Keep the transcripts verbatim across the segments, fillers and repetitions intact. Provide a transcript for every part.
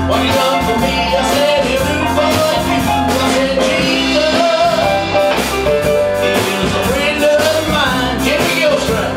What you done for me? I said he'll do for you. I said Jesus is a friend of mine. Jimmy Gilstrap.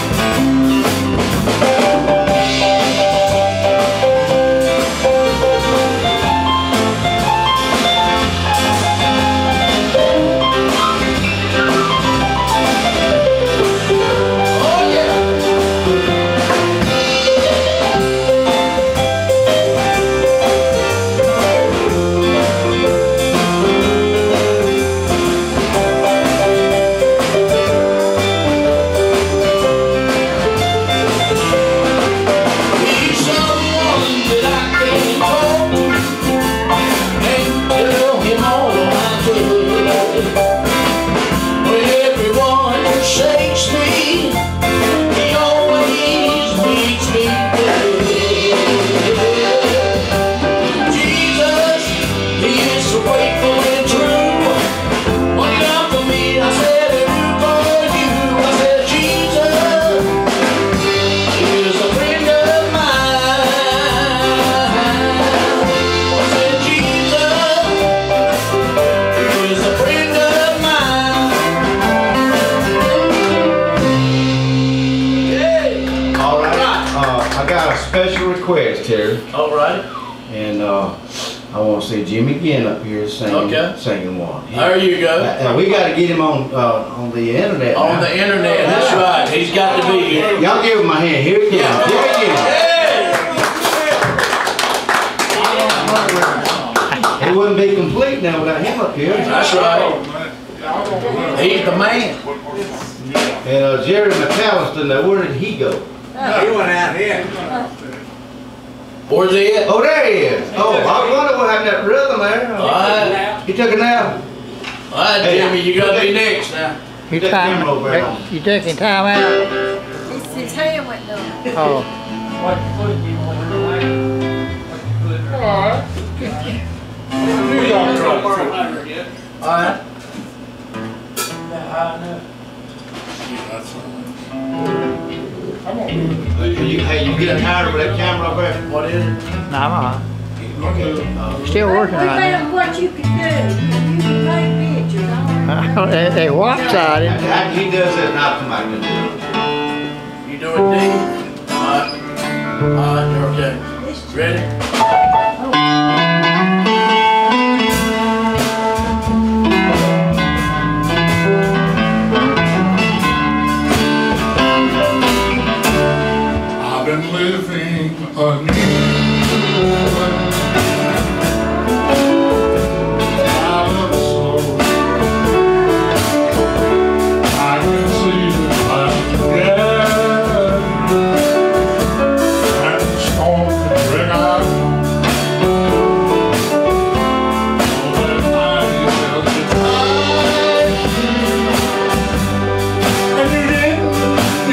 Special request here. All right. And uh, I want to see Jimmy again up here singing, okay. singing one. He, there you go. Uh, we got to get him on uh, on the internet. On now. the internet, that's right. He's got to be here. Y'all give him my hand. Here he comes. Yeah. Here he is. It wouldn't be complete now without him up here. That's right. He's the man. And uh, Jerry McAllister, now where did he go? He went out here. Where's he at? Oh, there he is. Oh, I wonder what happened to that rhythm there. All right. He took a nap. All right, Hey, Jimmy, you got to be next now. You That time, camera over there. you taking time out? His, his hand went numb. Oh. All right. You, hey, you getting tired of that camera up there? What is it? No, I'm all right. Okay. Uh, Still working We right now. found what you can do. You can take pictures. I they, they lopsided. After he does that, I'll come back and do it. You do it, D? All right. All right, you're okay. Ready? I've been living a new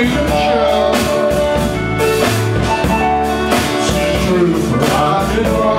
true, for I did wrong.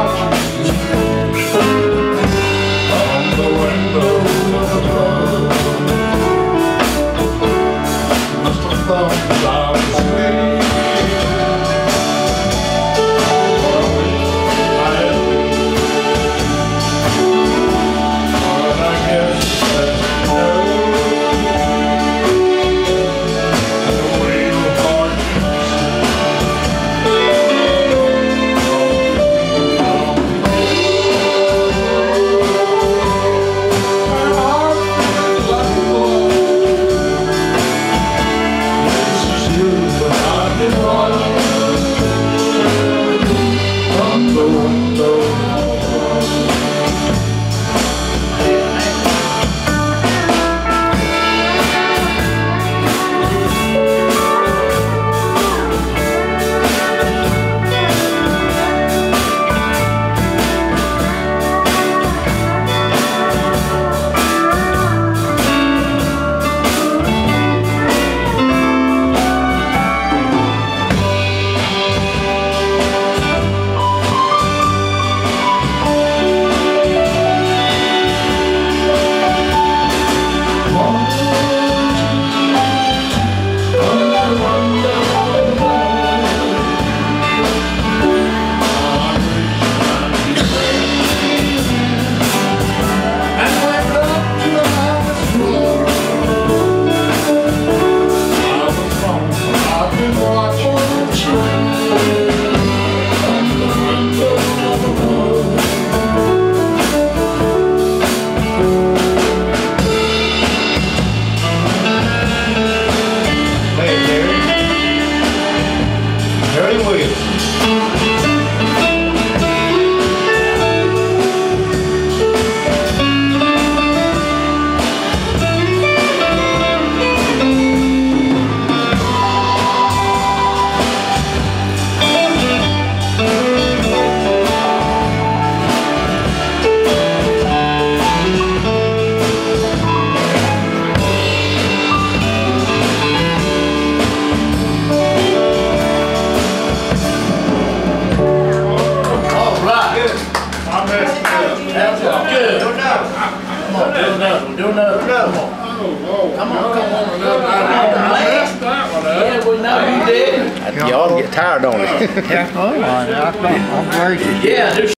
Do another one, do another one. Come on. Oh, Lord. Come on, come on. I messed that one up. Yeah, we know you did. Y'all get tired, don't you? Yeah, oh, I'm, I'm gracious. Yeah, do